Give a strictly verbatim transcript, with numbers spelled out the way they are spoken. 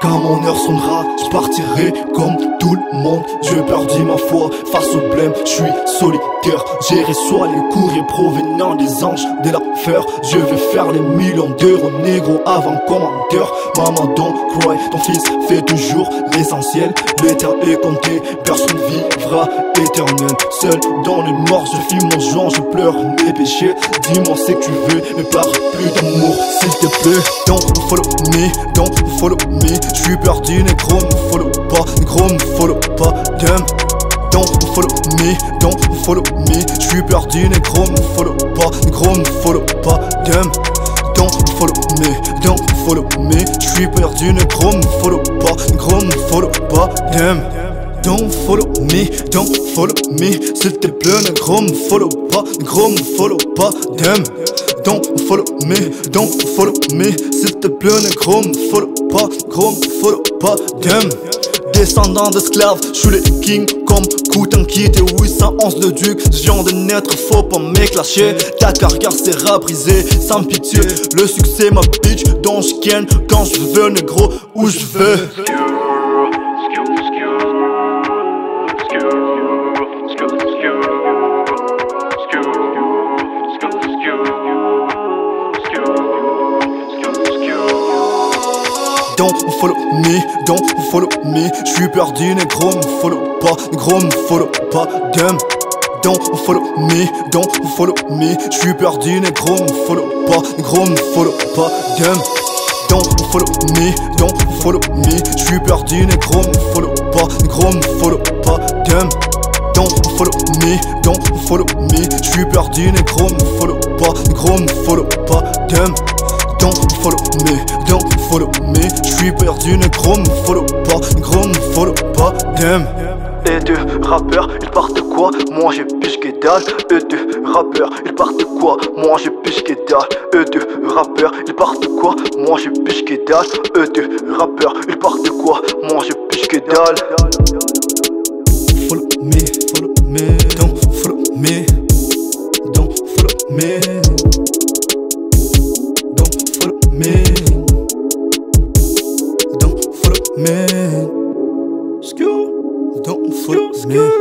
Quand mon heure sonnera, je partirai comme tout le monde. J'ai perdu ma foi face au blême, je suis solitaire. J'ai reçu les courriers provenant des anges de l'affaire. Je vais faire les millions d'euros négro avant commentaire. Maman don't cry, ton fils fait toujours l'essentiel. Le temps est compté, personne vivra éternel. Seul dans le noir, je filme mon joint, je pleure mes péchés. Dis-moi ce que tu veux, mais parle plus d'amour s'il te plaît. Don't follow me, don't follow me. Je suis perdu, négro, me follow pas, négro, me follow pas, damn. Don't follow me, don't follow me. Je suis perdu, négro, me follow pas, négro, me follow pas, damn. Don't follow me, don't follow me. Je suis perdu, négro, me follow pas, négro, me follow pas, damn. Don't follow me, don't follow me. S'il te plaît, négro, me follow pas, négro, me follow pas, damn. Don't follow me, don't follow me. S'il te plaît, négro, me follow pas, négro, me follow pas, damn. Descendant d'esclaves, je suis le king comme Koutanki. T'es huit cent onze le duc, je viens de naître, faut pas m'éclacher. Ta carrière sera brisée, sans pitié. Le succès ma bitch, donc je ken quand je veux, négro, où je veux. Don't follow me, don't follow me. J'suis perdu, négro, me follow pas, négro, me follow pas, damn. Don't follow me, don't follow me. J'suis perdu, négro, me follow pas, négro, me follow pas, damn. Don't follow me, don't follow me. J'suis perdu, négro, me follow pas, négro, me follow pas, damn. Don't follow me, don't follow me. J'suis perdu, négro, me follow pas, négro, me follow pas, damn. Don't follow me, don't follow me. J'suis perdu, négro, me follow pas, négro, me follow pas, damn. Et deux rappeurs, ils partent quoi? Moi j'ai piche que dalle. Et deux rappeurs, ils partent quoi? Moi j'ai piche que dalle. Et deux rappeurs, ils partent quoi? Moi j'ai piche que dalle. Et deux rappeurs, ils partent quoi? Moi j'ai piche que dalle. Follow me, follow me, don't follow me, don't follow me. Me, don't follow me. Don't follow me.